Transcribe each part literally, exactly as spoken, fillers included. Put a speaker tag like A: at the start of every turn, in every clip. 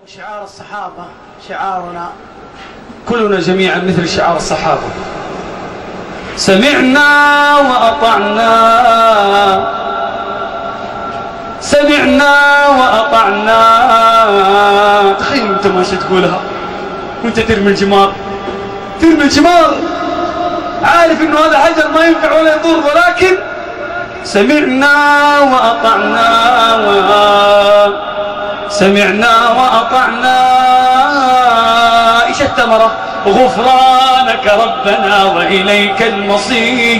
A: شعار الصحابة شعارنا كلنا جميعا مثل شعار الصحابة. سمعنا وأطعنا سمعنا وأطعنا. تخيل انت ماشي تقولها وانت ترمي الجمار ترمي الجمار عارف انه هذا حجر ما ينفع ولا يضر، ولكن سمعنا وأطعنا و... سمعنا وأطعنا. إيش الثمرة؟ غفرانك ربنا وإليك المصير.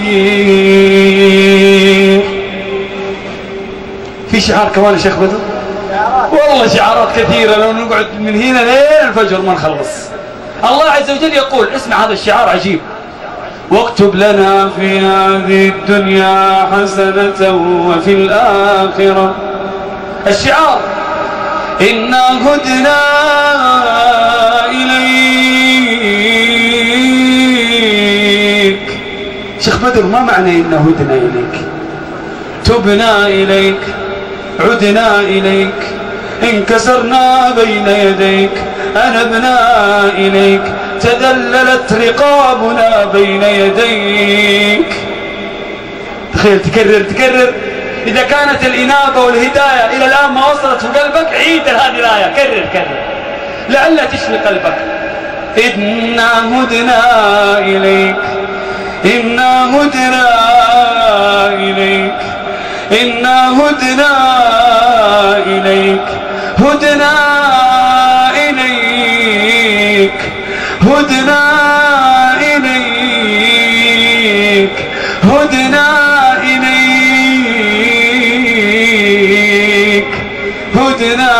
A: في شعار كمان يا شيخ بدر؟ والله شعارات كثيرة لو نقعد من هنا لين الفجر ما نخلص. الله عز وجل يقول، اسمع هذا الشعار عجيب: واكتب لنا في هذه الدنيا حسنة وفي الآخرة. الشعار: إنا هدنا إليك. شيخ بدر ما معنى إنا هدنا إليك؟ تبنا إليك، عدنا إليك، انكسرنا بين يديك، أنبنا إليك، تذللت رقابنا بين يديك. تخيل تكرر تكرر. إذا كانت الإنابة والهداية إلى الآن ما وصلت في قلبك، عيد هذه الآية، كرر كرر لعل تشفي قلبك. إنا هدنا إليك، إنا هدنا إليك، إنا هدنا إليك، هدنا إليك، هدنا إليك، هدنا هدنا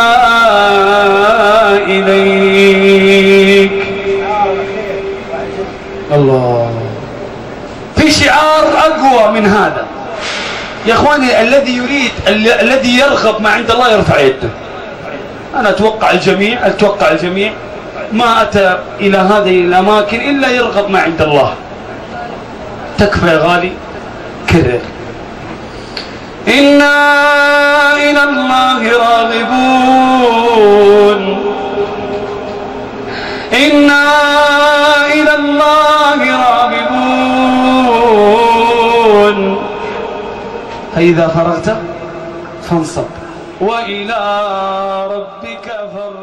A: إليك. الله. في شعار أقوى من هذا يا أخواني. الذي يريد الذي يرغب ما عند الله يرفع يده. أنا أتوقع الجميع أتوقع الجميع ما أتى إلى هذه الأماكن إلا يرغب ما عند الله. تكفى يا غالي، كرر. إنا إلى الله راغبون، إنا إلى الله راغبون. فإذا فرغت فانصب وإلى ربك فارغب.